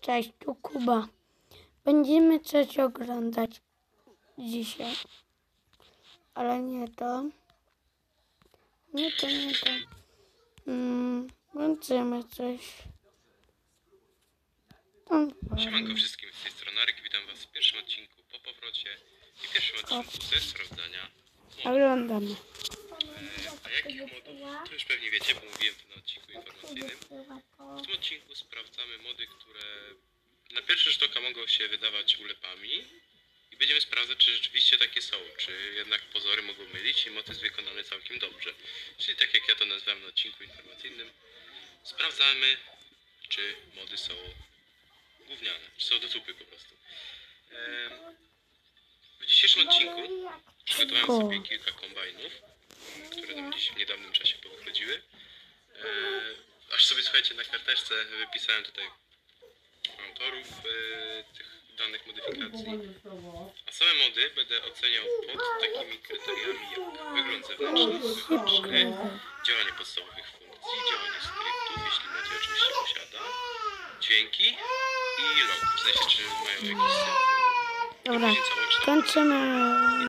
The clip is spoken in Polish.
Cześć, tu Kuba. Będziemy coś oglądać dzisiaj. Ale nie to. Nie to. Włączymy coś. Siemanko wszystkim, z tej strony Arek, witam was w pierwszym odcinku po powrocie i pierwszym odcinku ze sprawdzania modów. Oglądamy. A jakich modów? To już pewnie wiecie, bo mówiłem to na odcinku informacyjnym. W tym odcinku sprawdzamy mody, które na pierwszy rzut oka mogą się wydawać ulepami i będziemy sprawdzać, czy rzeczywiście takie są, czy jednak pozory mogą mylić i mod jest wykonany całkiem dobrze. Czyli tak jak ja to nazwałem na odcinku informacyjnym, sprawdzamy, czy mody są gówniane, czy są do dupy po prostu. W dzisiejszym odcinku przygotowałem sobie kilka kombajnów, które nam gdzieś w niedawnym czasie powychodziły. Aż sobie, słuchajcie, na karteczce wypisałem tutaj autorów tych danych modyfikacji. A same mody będę oceniał pod takimi kryteriami jak wygląd zewnętrzny, działanie podstawowych funkcji, działanie skryptów, jeśli mod je oczywiście posiada, dźwięki i logo, w sensie czy mają jakiś symbol. Dobra, kończymy.